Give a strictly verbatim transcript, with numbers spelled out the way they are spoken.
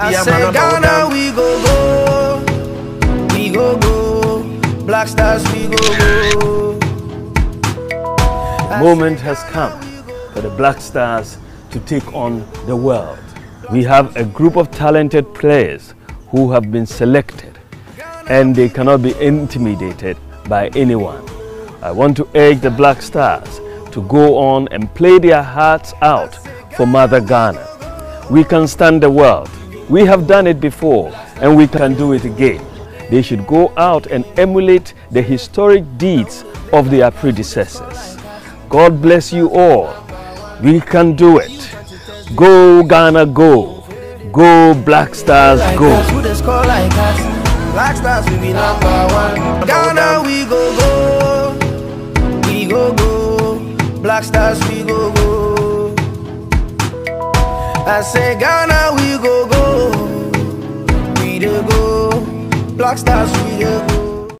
I say Ghana, we go go, we go go, Black Stars, we go go. The moment has come for the Black Stars to take on the world. We have a group of talented players who have been selected, and they cannot be intimidated by anyone. I want to urge the Black Stars to go on and play their hearts out for Mother Ghana. We can stand the world. We have done it before, and we can do it again. They should go out and emulate the historic deeds of their predecessors. God bless you all. We can do it. Go Ghana, go. Go Black Stars, go. Black Stars, we be number one. Ghana, we go go. We go go. Black Stars, we go go. I say Ghana, we go go. We do go. Black Stars, we go go.